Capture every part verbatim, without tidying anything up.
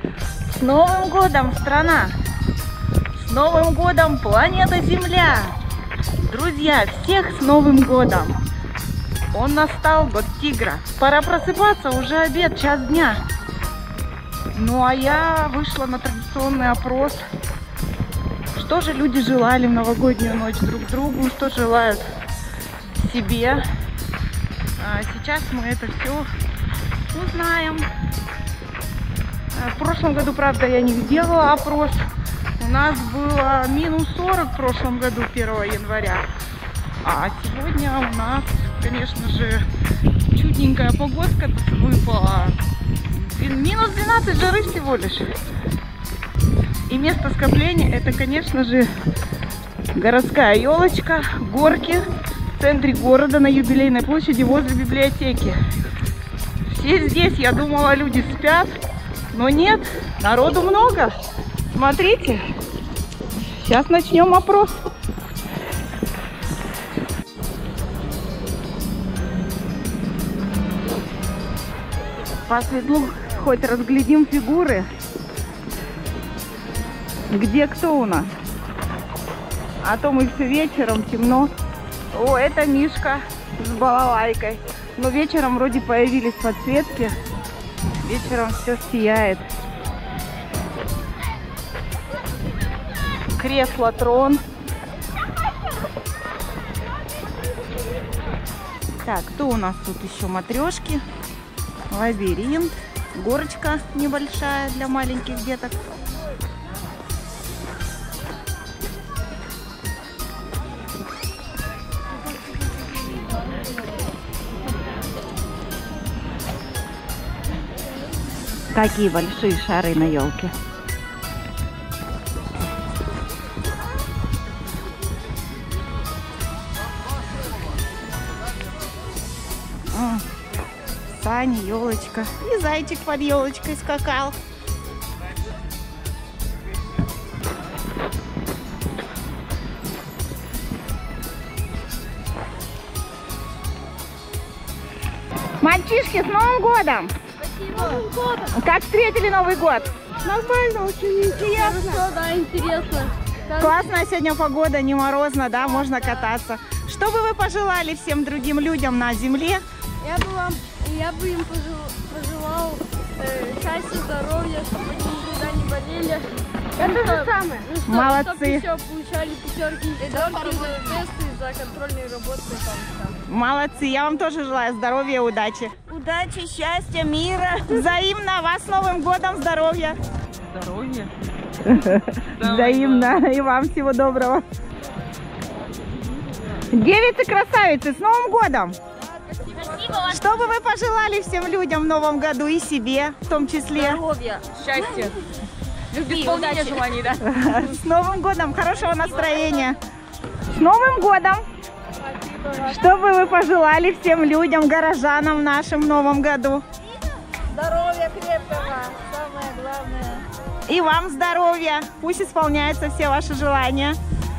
С Новым годом, страна! С Новым годом, планета Земля! Друзья, всех с Новым годом! Он настал, год тигра. Пора просыпаться, уже обед, час дня. Ну а я вышла на традиционный опрос. Что же люди желали в новогоднюю ночь друг другу, что желают себе. А сейчас мы это все узнаем. В прошлом году, правда, я не делала опрос. У нас было минус сорок в прошлом году, первого января. А сегодня у нас, конечно же, чудненькая погодка выпала. Минус двенадцать жары всего лишь. И место скопления — это, конечно же, городская елочка, горки в центре города на Юбилейной площади возле библиотеки. Все здесь, я думала, люди спят, но нет, народу много. Смотрите, сейчас начнем опрос. По светлу хоть разглядим фигуры. Где кто у нас? А то мы все вечером, темно. О, это Мишка с балалайкой. Но вечером вроде появились подсветки. Вечером все сияет. Кресло, трон. Так, кто у нас тут еще? Матрешки. Лабиринт. Горочка небольшая для маленьких деток. Какие большие шары на елке. Сани, елочка. И зайчик под елочкой скакал. Мальчишки, с Новым годом! Новым годом! Как встретили Новый год? Нормально, очень интересно. Хорошо, да, интересно. Классная сегодня погода, не морозно, да, можно кататься. Что бы вы пожелали всем другим людям на земле? Я бы вам, я бы им пожелал, пожелал э, счастья, здоровья, чтобы они никогда не болели. Это же самое. Ну, что, молодцы. Чтобы еще получали пятерки, пятерки за тесты, за контрольные работы. Там, там. Молодцы, я вам тоже желаю здоровья и удачи. Удачи, счастья, мира. Взаимно. Вас с Новым годом, здоровья. Здоровья. Взаимно. И вам всего доброго. Девицы-красавицы, с Новым годом. Спасибо. Что бы вы пожелали всем людям в Новом году и себе в том числе? Здоровья, Счастья. любви, Исполнение удачи. желаний, да? С Новым годом, хорошего настроения. С Новым годом. Что бы вы пожелали всем людям, горожанам нашим в Новом году? Здоровья крепкого, самое главное. И вам здоровья. Пусть исполняются все ваши желания.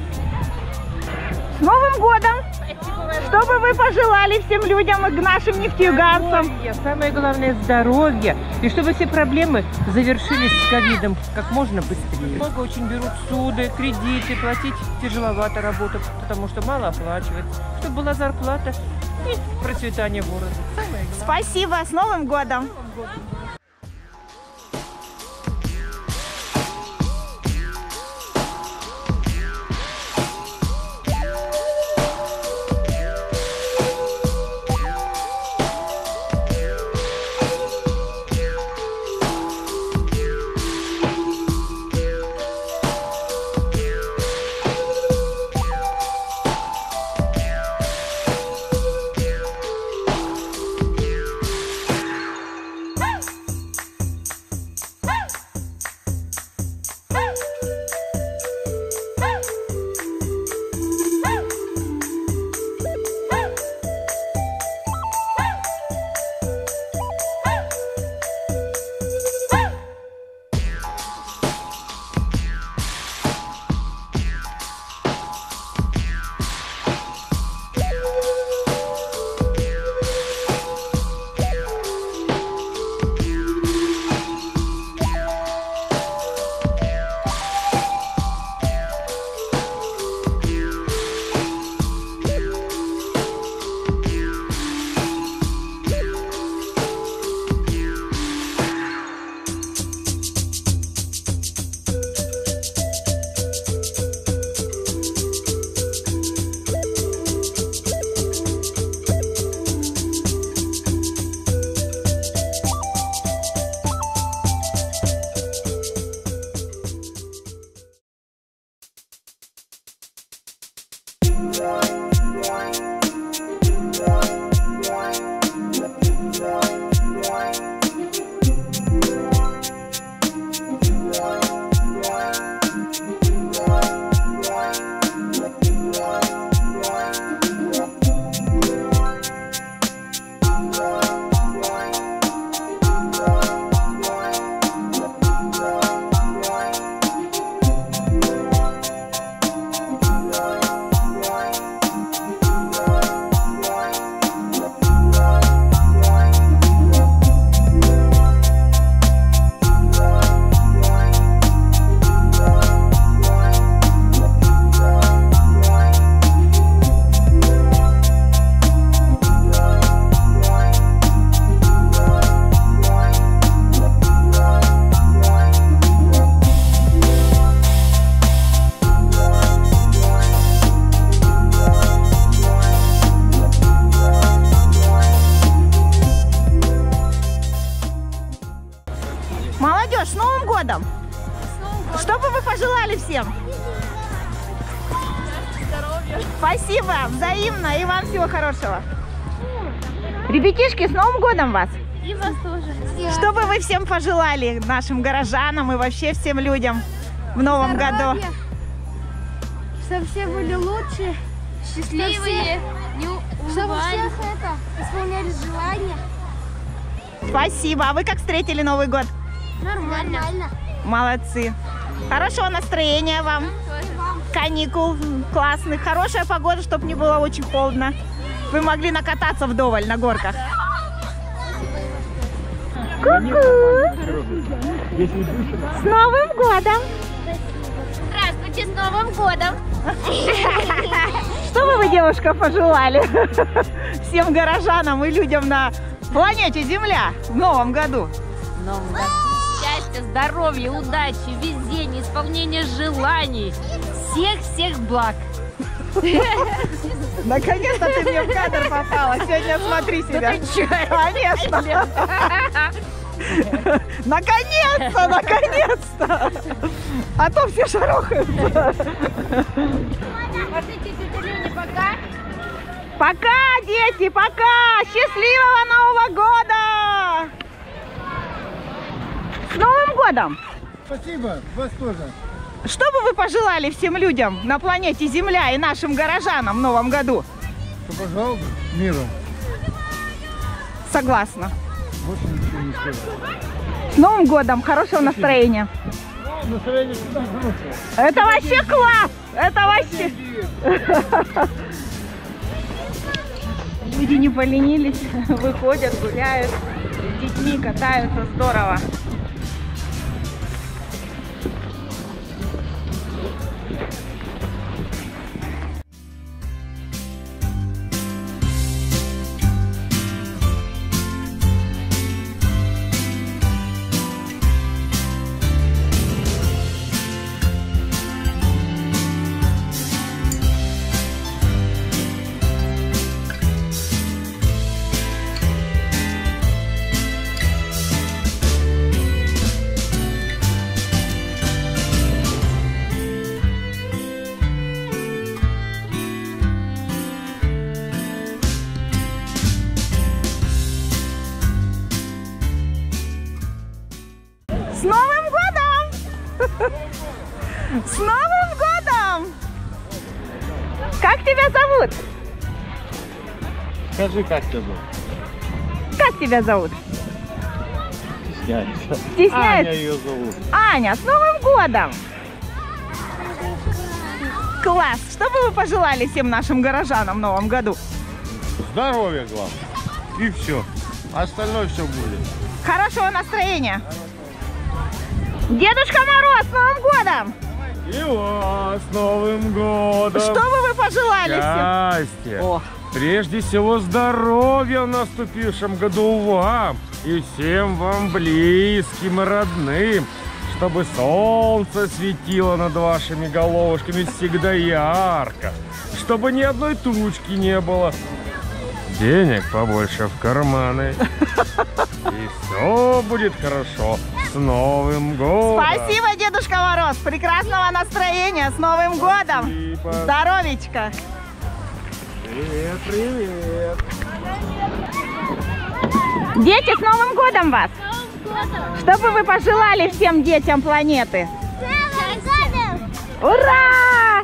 С Новым годом! Что бы вы пожелали всем людям и нашим нефтеюганцам? Здоровье, самое главное здоровье. И чтобы все проблемы завершились с ковидом как можно быстрее. Много очень берут суды, кредиты, платить тяжеловато работать, потому что мало оплачивается. Чтобы была зарплата и процветание города. Самое главное. Спасибо, с Новым годом! Молодежь, с Новым годом! С Новым годом. Что бы вы пожелали всем? Здоровья. Спасибо, взаимно, и вам всего хорошего. Ребятишки, с Новым годом вас! И вас тоже. Что бы вы всем пожелали, нашим горожанам и вообще всем людям в Новом году? Чтобы все были лучше, счастливые, чтобы у всех это исполнялись желания. Спасибо. А вы как встретили Новый год? Нормально. Молодцы. Хорошего настроения вам. Каникул классных. Хорошая погода, чтобы не было очень холодно. Вы могли накататься вдоволь на горках. Ку-ку! С Новым годом! Здравствуйте, с Новым годом! Что бы вы, девушка, пожелали всем горожанам и людям на планете Земля в Новом году? В Новом году счастья, здоровья, удачи, везения, исполнения желаний. Всех-всех благ. Наконец-то ты мне в кадр попала. Сегодня смотри себя. Конечно. Наконец-то, наконец-то. А то все шарохаются. Машите, тетя Леня, пока. Пока, дети, пока. Счастливого Нового года. С Новым годом. Спасибо, вас тоже. Что бы вы пожелали всем людям на планете Земля и нашим горожанам в Новом году? Что пожелал бы миру? Согласна. Больше ничего не скажу. С Новым годом, хорошего настроения. Настроение всегда хорошее. Это вообще класс! Это вообще... Люди не поленились, выходят, гуляют, с детьми катаются, здорово. С Новым годом! С Новым годом! Как тебя зовут? Скажи, как тебя зовут? Как тебя зовут? Стесняется. Стесняется? Аня ее зовут. Аня, с Новым годом! Класс! Что бы вы пожелали всем нашим горожанам в Новом году? Здоровья, главное. И все. Остальное все будет. Хорошего настроения! Дедушка Мороз, с Новым годом! И вас с Новым годом! Что бы вы пожелали всем? Счастья! О. Прежде всего здоровья в наступившем году вам и всем вам близким и родным, чтобы солнце светило над вашими головушками всегда ярко, чтобы ни одной тучки не было, денег побольше в карманы, и все будет хорошо. С Новым годом! Спасибо, Дедушка Мороз! Прекрасного настроения! С Новым годом! Спасибо. Здоровечка! Привет, привет! Дети, с Новым годом вас! Что бы вы пожелали всем детям планеты? Ура!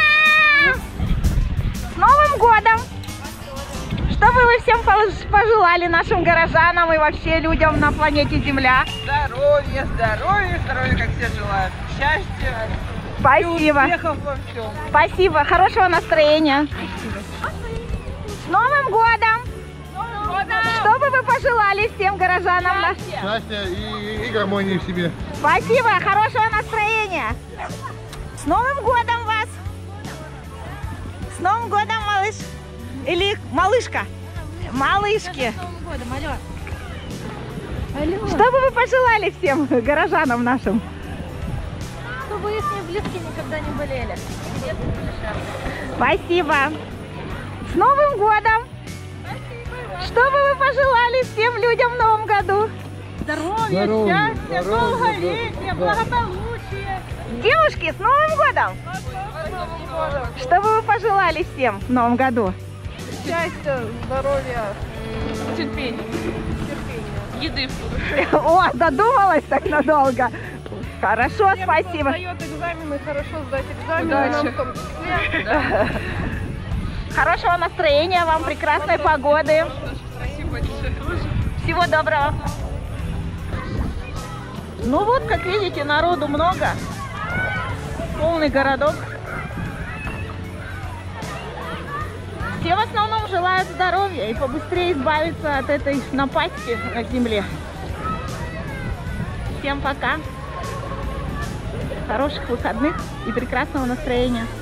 С Новым годом! Что бы вы всем пожелали нашим горожанам и вообще людям на планете Земля? Здоровья, здоровья, здоровья, как все желают. Счастья, Спасибо. успехов во всем. Спасибо. Хорошего настроения. С Новым годом! Что бы вы пожелали всем горожанам? на- Счастья и, и гармонии в себе. Спасибо. Хорошего настроения. С Новым годом вас! С Новым годом, малыш! Или малышка? Малышки. Что бы вы пожелали всем горожанам нашим? Чтобы их близкие никогда не болели. Спасибо. С Новым годом! Что бы вы пожелали всем людям в Новом году? Здоровья, Здоровья, счастья, здоровья, долголетия, да. благополучия. Девушки, с Новым годом! Что бы вы пожелали всем в Новом году? Счастья, здоровья, терпения. Еды. О, додумалась так надолго. Хорошо, спасибо. Сдает экзамены, хорошо сдать экзамены. Удачи. Хорошего настроения вам, прекрасной погоды. Всего доброго. Ну вот, как видите, народу много. Полный городок. Все в основном желают здоровья и побыстрее избавиться от этой напасти на земле. Всем пока. Хороших выходных и прекрасного настроения.